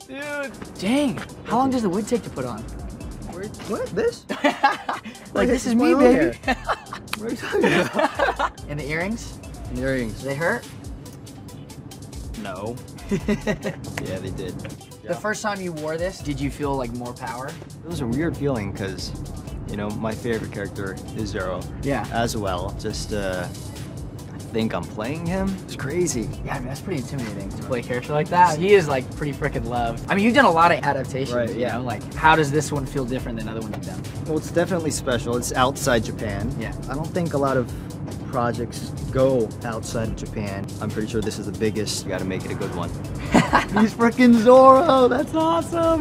Dude. Dang. How long does the wig take to put on? What? This? Like, this is me, baby. What are you talking about? And the earrings? And the earrings. Do they hurt? No. Yeah, they did. The first time you wore this, did you feel like more power? It was a weird feeling because, you know, my favorite character is Zoro. Yeah. As well. Just, I think I'm playing him. It's crazy. Yeah, I mean, that's pretty intimidating to play a character like that. He is like pretty freaking loved. I mean, you've done a lot of adaptations, Right, you yeah. know? Like, how does this one feel different than other ones you've done? Well, it's definitely special. It's outside Japan. Yeah. I don't think a lot of projects go outside of Japan. I'm pretty sure this is the biggest. You gotta make it a good one. He's freaking Zoro! That's awesome!